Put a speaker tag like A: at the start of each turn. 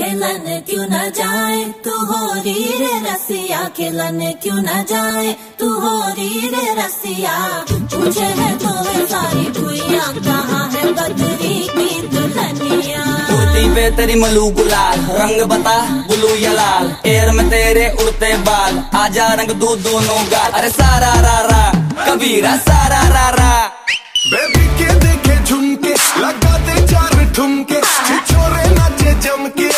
A: खेलन क्यों न जाए, तू हो री रे रसिया, खेलन क्यों न जाए, तू हो री रे रसिया। पूछे है तो वे सारी कुइया, कहाँ है बदरी की दुल्हनिया।
B: कुर्ती पे तेरी मलू गुलाल, रंग बता ब्लू या लाल, एयर में तेरे उड़ते बाल, आजा रंग दू दोनों गाल। अरे सारा रा रा कबीरा सारा रा रा।
C: बेबी के देखे झुमके, लगा दे चार ठुमके, छोरे नाचे जम के।